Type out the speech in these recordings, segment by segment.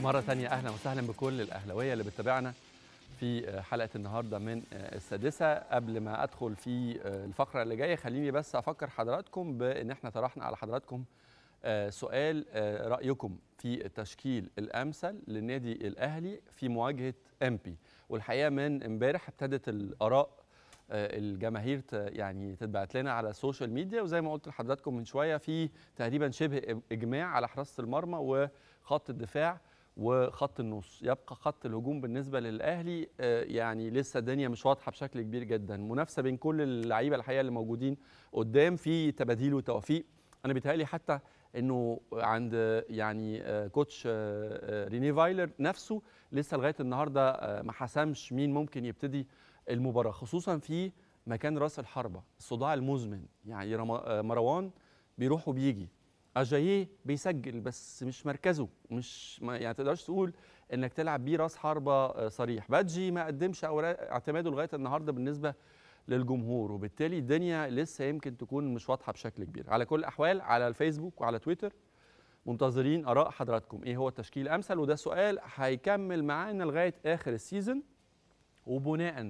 مرة تانية أهلا وسهلا بكل الأهلاوية اللي بتتابعنا في حلقة النهاردة من السادسة. قبل ما أدخل في الفقرة اللي جاية خليني بس أفكر حضراتكم بأن احنا طرحنا على حضراتكم سؤال رأيكم في التشكيل الأمثل للنادي الأهلي في مواجهة إمبي، والحقيقة من امبارح ابتدت الآراء الجماهير يعني تتبعت لنا على السوشيال ميديا، وزي ما قلت لحضراتكم من شوية في تقريبا شبه إجماع على حراسة المرمى وخط الدفاع وخط النص. يبقى خط الهجوم بالنسبه للاهلي يعني لسه الدنيا مش واضحه بشكل كبير جدا، منافسه بين كل اللعيبه الحقيقه اللي موجودين قدام في تباديل وتوفيق. انا بيتهيألي حتى انه عند يعني كوتش ريني فايلر نفسه لسه لغايه النهارده ما حسمش مين ممكن يبتدي المباراه، خصوصا في مكان راس الحربه، الصداع المزمن. يعني مروان بيروح وبيجي، اجاييه بيسجل بس مش مركزه، مش يعني تقدرش تقول انك تلعب بيه راس حربه صريح. بادجي ما قدمش اعتماده لغايه النهارده بالنسبه للجمهور، وبالتالي الدنيا لسه يمكن تكون مش واضحه بشكل كبير. على كل الاحوال على الفيسبوك وعلى تويتر منتظرين اراء حضراتكم، ايه هو التشكيل الامثل؟ وده سؤال هيكمل معانا لغايه اخر السيزون، وبناء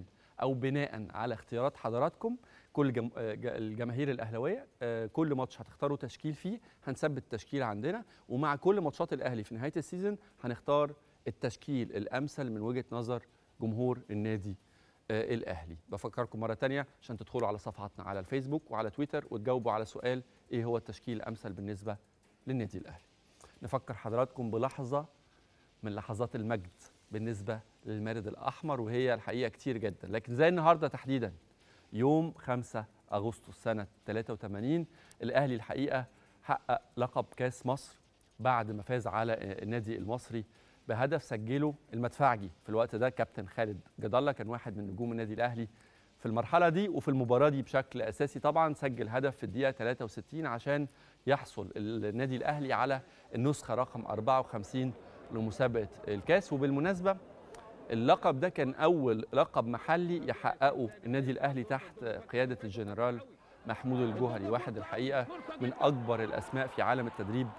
على اختيارات حضراتكم كل الجماهير الاهلاويه كل ماتش هتختاروا تشكيل فيه هنثبت التشكيل عندنا، ومع كل ماتشات الاهلي في نهايه السيزون هنختار التشكيل الامثل من وجهه نظر جمهور النادي الاهلي. بفكركم مره ثانيه عشان تدخلوا على صفحاتنا على الفيسبوك وعلى تويتر وتجاوبوا على سؤال ايه هو التشكيل الامثل بالنسبه للنادي الاهلي. نفكر حضراتكم بلحظه من لحظات المجد بالنسبه للمارد الاحمر، وهي الحقيقه كتير جدا، لكن زي النهارده تحديدا يوم 5 أغسطس سنة 83 الأهلي الحقيقة حقق لقب كاس مصر بعد ما فاز على النادي المصري بهدف سجله المدفعجي في الوقت ده. كابتن خالد جد الله كان واحد من نجوم النادي الأهلي في المرحلة دي وفي المباراة دي بشكل أساسي، طبعا سجل هدف في الدقيقة 63 عشان يحصل النادي الأهلي على النسخة رقم 54 لمسابقة الكاس. وبالمناسبة اللقب ده كان أول لقب محلي يحققه النادي الأهلي تحت قيادة الجنرال محمود الجوهري، واحد الحقيقة من أكبر الأسماء في عالم التدريب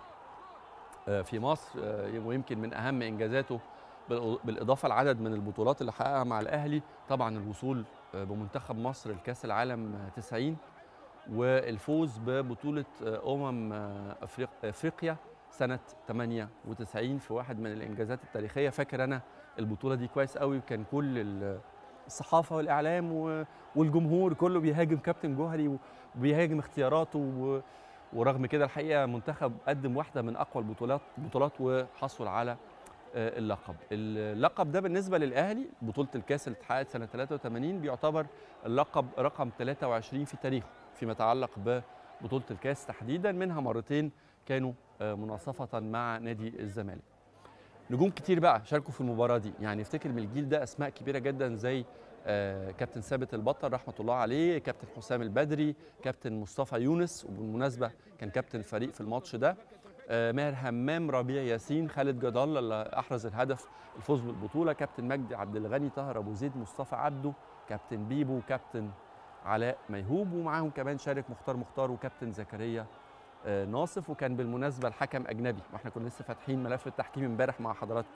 في مصر، ويمكن من أهم إنجازاته بالإضافة لعدد من البطولات اللي حققها مع الأهلي طبعا الوصول بمنتخب مصر لكأس العالم 90 والفوز ببطولة أفريقيا سنة 98 في واحد من الإنجازات التاريخية. فاكر أنا البطولة دي كويس قوي، وكان كل الصحافة والإعلام والجمهور كله بيهاجم كابتن جوهري وبيهاجم اختياراته، ورغم كده الحقيقة منتخب قدم واحدة من أقوى البطولات وحصل على اللقب ده بالنسبة للأهلي. بطولة الكاس اللي اتحققت سنة 83 بيعتبر اللقب رقم 23 في تاريخه فيما يتعلق ببطولة الكاس تحديدا، منها مرتين كانوا مناصفة مع نادي الزمالك. نجوم كتير بقى شاركوا في المباراة دي، يعني افتكر من الجيل ده أسماء كبيرة جدا زي كابتن ثابت البطل رحمة الله عليه، كابتن حسام البدري، كابتن مصطفى يونس، وبالمناسبة كان كابتن الفريق في الماتش ده، ماهر همام، ربيع ياسين، خالد جد الله اللي احرز الهدف الفوز بالبطوله، كابتن مجدي عبد الغني، طاهر ابو زيد، مصطفى عبده، كابتن بيبو، كابتن علاء ميهوب، ومعاهم كمان شارك مختار وكابتن زكريا ناصف. وكان بالمناسبه الحكم اجنبي، واحنا كنا لسه فاتحين ملف التحكيم امبارح مع حضراتكم.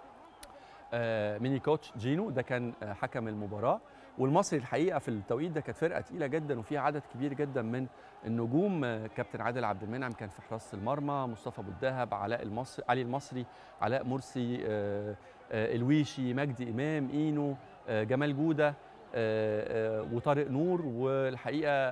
ميني كوتش جينو ده كان حكم المباراه. والمصري الحقيقه في التوقيت ده كانت فرقه تقيله جدا وفيها عدد كبير جدا من النجوم. كابتن عادل عبد المنعم كان في حراسه المرمى، مصطفى ابو الدهب، علي المصري، علاء مرسي، الويشي، مجدي امام، اينو، جمال جوده، وطارق نور، والحقيقه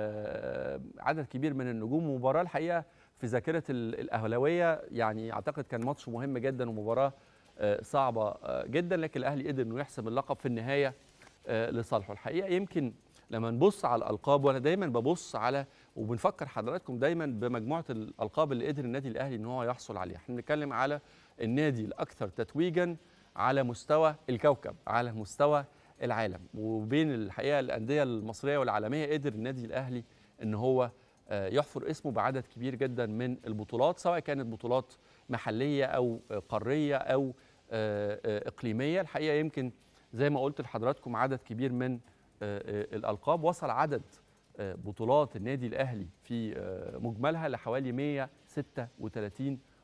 عدد كبير من النجوم. مباراه الحقيقه في ذاكره الاهلاويه، يعني اعتقد كان ماتش مهم جدا ومباراه صعبه جدا، لكن الاهلي قدر انه يحسم اللقب في النهايه لصالحه. الحقيقه يمكن لما نبص على الالقاب، وانا دايما ببص على وبنفكر حضراتكم دايما بمجموعه الالقاب اللي قدر النادي الاهلي ان هو يحصل عليها. احنا بنتكلم على النادي الاكثر تتويجا على مستوى الكوكب، على مستوى العالم، وبين الحقيقه الانديه المصريه والعالميه قدر النادي الاهلي ان هو يحفر اسمه بعدد كبير جدا من البطولات، سواء كانت بطولات محليه او قاريه او اقليميه. الحقيقه يمكن زي ما قلت لحضراتكم عدد كبير من الالقاب، وصل عدد بطولات النادي الاهلي في مجملها لحوالي 136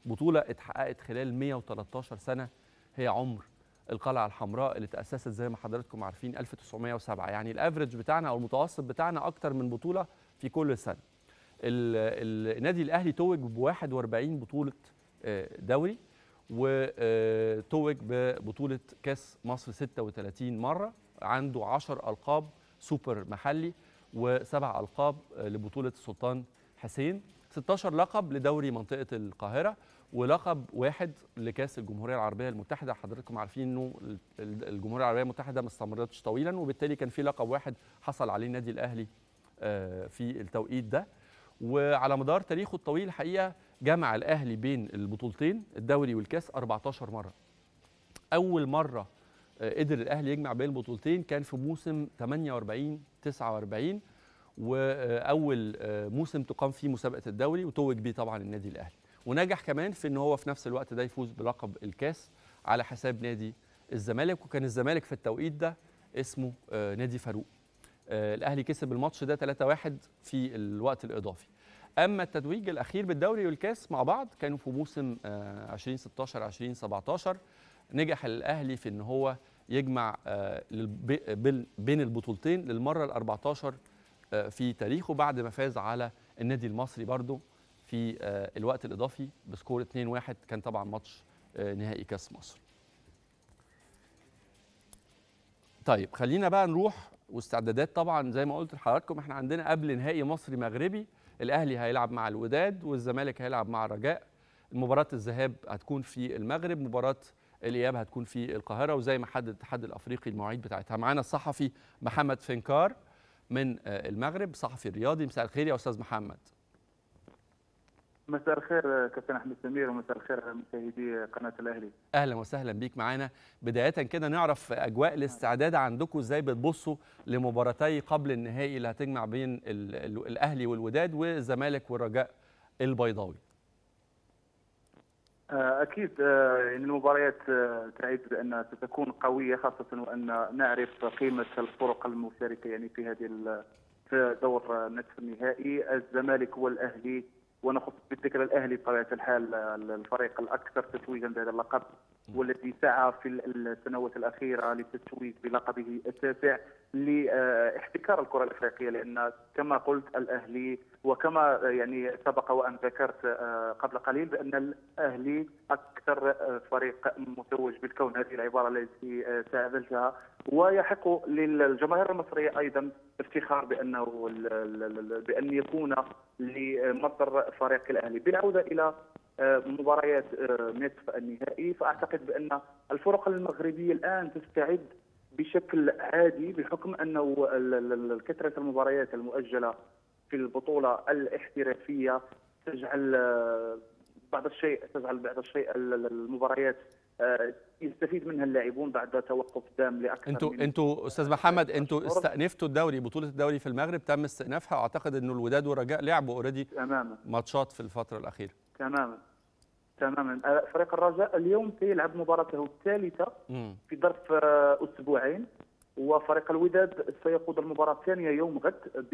بطوله اتحققت خلال 113 سنه، هي عمر القلعه الحمراء اللي تاسست زي ما حضراتكم عارفين 1907. يعني الافريج بتاعنا او المتوسط بتاعنا اكتر من بطوله في كل سنه. النادي الاهلي توج ب 41 بطوله دوري، وتوج ببطوله كاس مصر 36 مره، عنده 10 القاب سوبر محلي و7 القاب لبطوله السلطان حسين، 16 لقب لدوري منطقه القاهره، ولقب واحد لكاس الجمهوريه العربيه المتحده. حضراتكم عارفين انه الجمهوريه العربيه المتحده ما استمرتش طويلا، وبالتالي كان في لقب واحد حصل عليه النادي الاهلي في التوقيت ده. وعلى مدار تاريخه الطويل الحقيقه جمع الاهلي بين البطولتين الدوري والكاس 14 مره. اول مره قدر الاهلي يجمع بين البطولتين كان في موسم 48 49، واول موسم تقام فيه مسابقه الدوري وتوج بيه طبعا النادي الاهلي، ونجح كمان في ان هو في نفس الوقت ده يفوز بلقب الكاس على حساب نادي الزمالك، وكان الزمالك في التوقيت ده اسمه نادي فاروق. الاهلي كسب الماتش ده 3-1 في الوقت الاضافي. اما التتويج الاخير بالدوري والكاس مع بعض كانوا في موسم 2016 2017. نجح الاهلي في ان هو يجمع بين البطولتين للمره ال14 في تاريخه، بعد ما فاز على النادي المصري برضو في الوقت الاضافي بسكور 2-1. كان طبعا ماتش نهائي كاس مصر. طيب خلينا بقى نروح، واستعدادات طبعا زي ما قلت لحضراتكم احنا عندنا قبل نهائي مصري مغربي، الاهلي هيلعب مع الوداد والزمالك هيلعب مع الرجاء. مباراه الذهاب هتكون في المغرب، مباراه الاياب هتكون في القاهره، وزي ما حدد الاتحاد الافريقي المواعيد بتاعتها. معانا الصحفي محمد فنكار من المغرب، صحفي رياضي. مساء الخير يا استاذ محمد. مساء الخير كابتن احمد سمير، ومساء الخير مشاهدي قناه الاهلي. اهلا وسهلا بيك معانا. بدايه كده نعرف اجواء الاستعداد عندكم ازاي، بتبصوا لمباراتي قبل النهائي اللي هتجمع بين الاهلي والوداد والزمالك والرجاء البيضاوي. اكيد يعني المباريات تعد بانها ستكون قويه، خاصه وان نعرف قيمه الفرق المشاركه يعني في دور نصف النهائي. الزمالك والاهلي، ونخص بالذكر الاهلي بطبيعه الحال الفريق الاكثر تتويجا بهذا اللقب، والذي سعى في السنوات الاخيره للتتويج بلقبه التاسع لاحتكار الكره الافريقيه، لان كما قلت الاهلي وكما يعني سبق وان ذكرت قبل قليل بان الاهلي اكثر فريق متوج بالكون، هذه العباره التي استعملتها، ويحق للجماهير المصريه ايضا افتخار بان يكون لمصر فريق الاهلي. بالعوده الى مباريات نصف النهائي، فاعتقد بان الفرق المغربيه الان تستعد بشكل عادي، بحكم انه كثره المباريات المؤجله في البطوله الاحترافيه تجعل بعض الشيء المباريات يستفيد منها اللاعبون بعد توقف دام لاكثر انتوا استاذ محمد، انتوا استأنفتوا الدوري، بطوله الدوري في المغرب تم استئنافها، واعتقد انه الوداد والرجاء لعبوا اوريدي ماتشات في الفتره الاخيره. تماما. فريق الرجاء اليوم سيلعب مباراته الثالثه في ظرف اسبوعين، وفريق الوداد سيخوض المباراه الثانيه يوم غد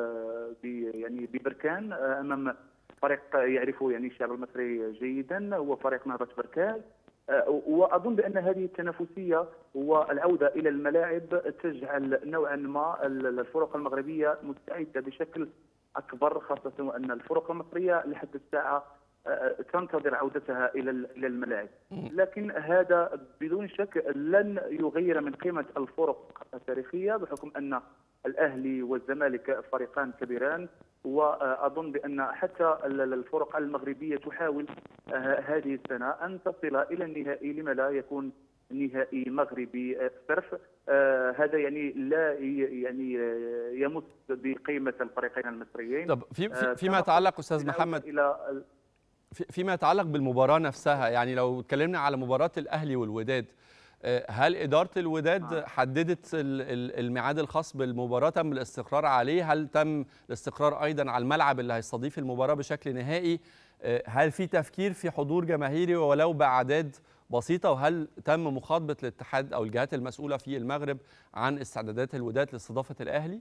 يعني ببركان امام فريق يعرفه يعني الشعب المصري جيدا، هو فريق نهضه بركان. واظن بان هذه التنافسيه والعوده الى الملاعب تجعل نوعا ما الفرق المغربيه مستعده بشكل اكبر، خاصه وان الفرق المصريه لحد الساعه تنتظر عودتها الى الملاعب. لكن هذا بدون شك لن يغير من قيمه الفرق التاريخيه، بحكم ان الاهلي والزمالك فريقان كبيران، واظن بان حتى الفرق المغربيه تحاول هذه السنه ان تصل الى النهائي، لما لا يكون نهائي مغربي صرف. هذا يعني لا يعني يمس بقيمه الفريقين المصريين. طب فيما يتعلق استاذ محمد فيما يتعلق بالمباراه نفسها، يعني لو اتكلمنا على مباراه الاهلي والوداد، هل إدارة الوداد حددت الميعاد الخاص بالمباراة؟ تم الاستقرار عليه؟ هل تم الاستقرار أيضا على الملعب اللي هيستضيف المباراة بشكل نهائي؟ هل في تفكير في حضور جماهيري ولو بأعداد بسيطة؟ وهل تم مخاطبة الاتحاد أو الجهات المسؤولة في المغرب عن استعدادات الوداد لاستضافة الأهلي؟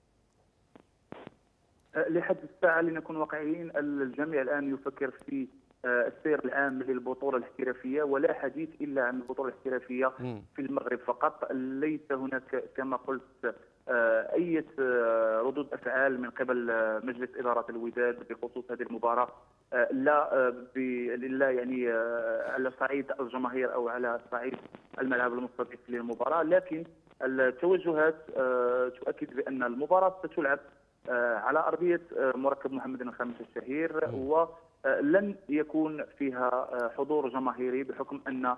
لحد الساعة لنكون واقعيين، الجميع الآن يفكر في السير العام للبطوله الاحترافيه، ولا حديث الا عن البطوله الاحترافيه في المغرب فقط. ليس هناك كما قلت اي ردود افعال من قبل مجلس اداره الوداد بخصوص هذه المباراه، لا يعني على صعيد الجماهير او على صعيد الملعب المستضيف للمباراه، لكن التوجهات تؤكد بان المباراه ستلعب على ارضيه مركب محمد الخامس الشهير، ولن يكون فيها حضور جماهيري بحكم ان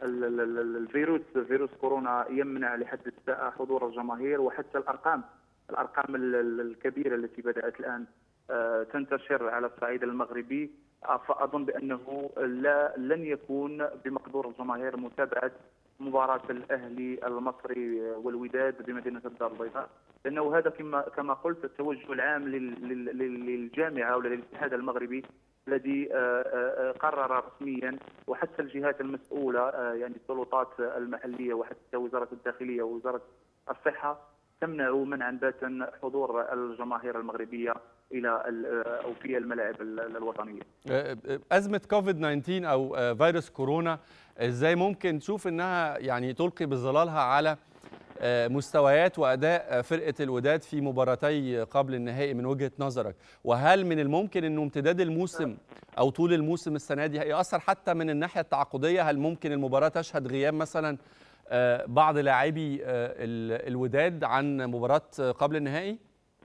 فيروس كورونا يمنع لحد الساعه حضور الجماهير، وحتى الارقام الكبيره التي بدات الان تنتشر على الصعيد المغربي، فاظن بانه لن يكون بمقدور الجماهير متابعه مباراه الاهلي المصري والوداد بمدينه الدار البيضاء، لانه هذا كما قلت التوجه العام للجامعه ولا للاتحاد المغربي الذي قرر رسميا، وحتى الجهات المسؤوله يعني السلطات المحليه وحتى وزاره الداخليه ووزاره الصحه تمنع منعا باتا حضور الجماهير المغربيه الى او في الملاعب الوطنيه. ازمه كوفيد 19 او فيروس كورونا ازاي ممكن تشوف انها يعني تلقي بظلالها على مستويات واداء فرقه الوداد في مباراتي قبل النهائي من وجهه نظرك؟ وهل من الممكن انه امتداد الموسم او طول الموسم السنه دي هيأثر حتى من الناحيه التعاقديه؟ هل ممكن المباراه تشهد غياب مثلا بعض لاعبي الوداد عن مباراه قبل النهائي؟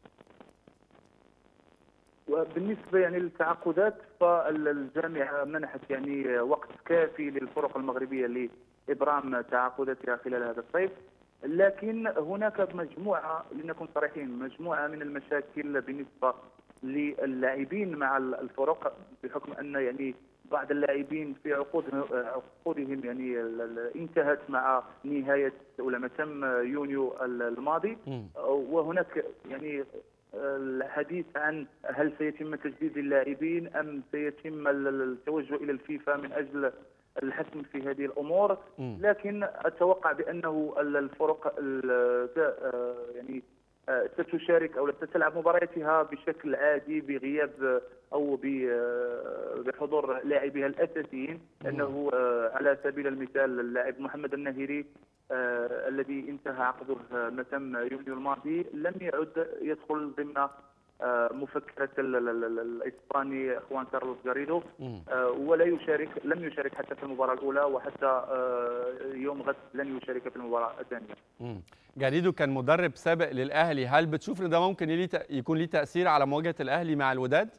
وبالنسبه يعني للتعاقدات فالجامعه منحت يعني وقت كافي للفرق المغربيه لابرام تعاقداتها خلال هذا الصيف، لكن هناك مجموعه، لنكون صريحين، مجموعه من المشاكل بالنسبه للاعبين مع الفرق، بحكم ان يعني بعض اللاعبين في عقودهم يعني انتهت مع نهايه ولا ما تم يونيو الماضي، وهناك يعني الحديث عن هل سيتم تجديد اللاعبين ام سيتم التوجه الى الفيفا من اجل الحسم في هذه الامور. لكن اتوقع بانه الفرق يعني ستشارك او ستلعب مبارياتها بشكل عادي بغياب او بحضور لاعبيها الاساسيين، لانه على سبيل المثال اللاعب محمد النهيري الذي انتهى عقده متم يونيو الماضي لم يعد يدخل ضمن مفكرة الإسباني خوان كارلوس غاريدو، لم يشارك حتى في المباراة الأولى، وحتى يوم غد لن يشارك في المباراة الثانية. غاريدو كان مدرب سابق للأهلي، هل بتشوف إن ده ممكن يكون ليه تأثير على مواجهة الأهلي مع الوداد؟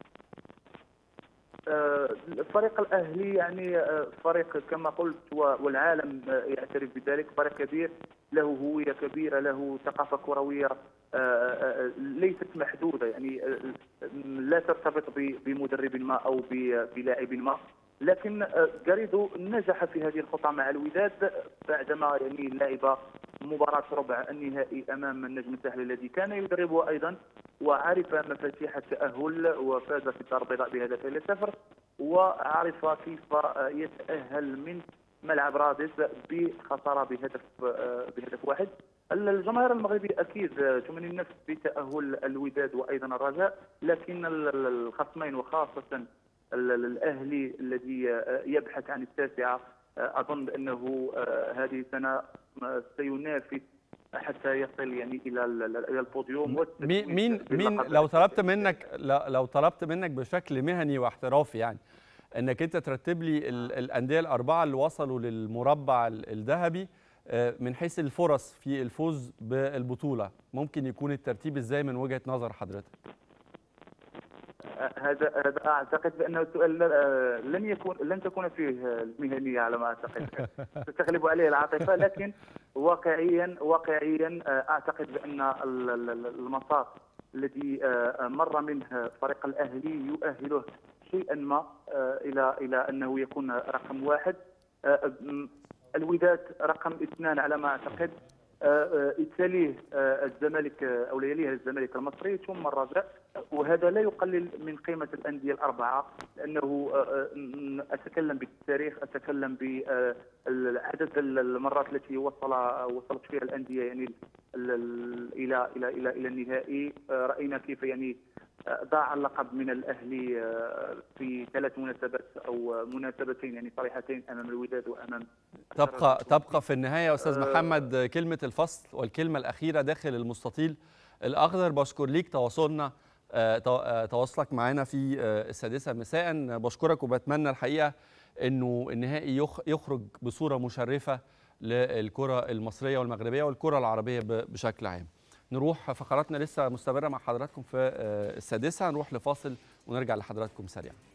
فريق الأهلي يعني فريق كما قلت والعالم يعترف بذلك، فريق كبير له هوية كبيرة، له ثقافة كروية ليست محدودة، يعني لا ترتبط بمدرب ما أو بلاعب ما، لكن غاريدو نجح في هذه الخطة مع الوداد بعدما يعني لعب مباراة ربع النهائي أمام النجم الساحلي الذي كان يدربه أيضا، وعرف مفاتيح التأهل وفاز في الدار البيضاء بهدفين ل0، وعرف كيف يتأهل من ملعب رادس بخسارة بهدف واحد. الجماهير المغربية أكيد تمني النفس بتأهل الوداد وأيضا الرجاء، لكن الخصمين وخاصة الأهلي الذي يبحث عن التاسعة أظن أنه هذه السنة سينافس حتى يصل يعني إلى البوديوم. مين لو طلبت منك بشكل مهني واحترافي يعني انك انت ترتب لي الانديه الاربعه اللي وصلوا للمربع الذهبي من حيث الفرص في الفوز بالبطوله، ممكن يكون الترتيب ازاي من وجهه نظر حضرتك؟ هذا اعتقد بانه السؤال لن تكون فيه المهنيه على ما اعتقد، ستغلب عليه العاطفه، لكن واقعيا اعتقد بان المسار الذي مر منه فريق الاهلي يؤهله شيئا ما الى انه يكون رقم واحد، الوداد رقم 2 على ما اعتقد، يتليه الزمالك او يليه الزمالك المصري ثم الرجاء، وهذا لا يقلل من قيمه الانديه الاربعه، لانه اتكلم بالتاريخ، اتكلم بعدد المرات التي وصلت فيها الانديه يعني الى النهائي، راينا كيف يعني ضاع اللقب من الاهلي في 3 مناسبات او مناسبتين يعني صريحتين امام الوداد وامام تبقى في النهايه يا استاذ محمد كلمه الفصل والكلمه الاخيره داخل المستطيل الاخضر. بشكر ليك تواصلك معنا في السادسه مساء. بشكرك وبتمنى الحقيقه انه النهائي يخرج بصوره مشرفه للكره المصريه والمغربيه والكره العربيه بشكل عام. نروح فقراتنا لسه مستمره مع حضراتكم في السادسه، نروح لفاصل ونرجع لحضراتكم سريعا.